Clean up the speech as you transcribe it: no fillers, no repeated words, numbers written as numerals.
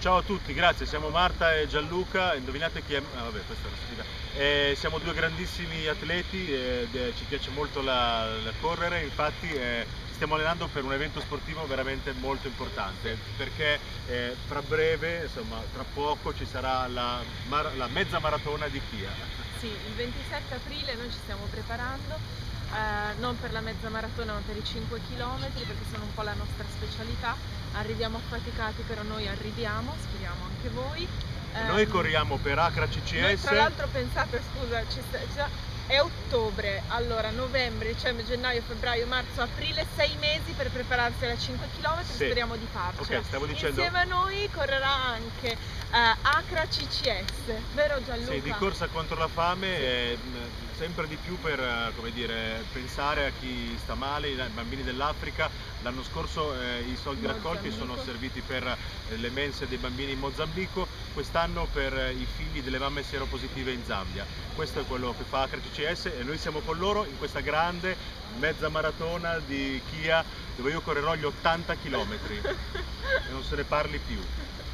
Ciao a tutti, grazie, siamo Marta e Gianluca, indovinate chi è? Ah, vabbè, questa era stupida. Siamo due grandissimi atleti, ci piace molto la correre, infatti stiamo allenando per un evento sportivo veramente molto importante, perché fra breve, insomma tra poco ci sarà la mezza maratona di Chia. Sì, il 27 aprile noi ci stiamo preparando, non per la mezza maratona ma per i 5 km, perché sono un po' la nostra specialità. Arriviamo affaticati, però noi arriviamo, speriamo anche voi. Noi corriamo per Acra Noi CCS. tra l'altro pensate, scusa, è ottobre, allora novembre, dicembre, gennaio, febbraio, marzo, aprile, 6 mesi per prepararsi alla 5 km, Sì. speriamo di farcela. Ok, stavo dicendo... Insieme a noi correrà anche Acra CCS, vero Gianluca? Sì, di corsa contro la fame, Sì. sempre di più per come dire, pensare a chi sta male, ai bambini dell'Africa. L'anno scorso i soldi raccolti sono serviti per le mense dei bambini in Mozambico, quest'anno per i figli delle mamme seropositive in Zambia. Questo è quello che fa Acra CCS e noi siamo con loro in questa grande mezza maratona di Chia dove io correrò gli 80 km e non se ne parli più.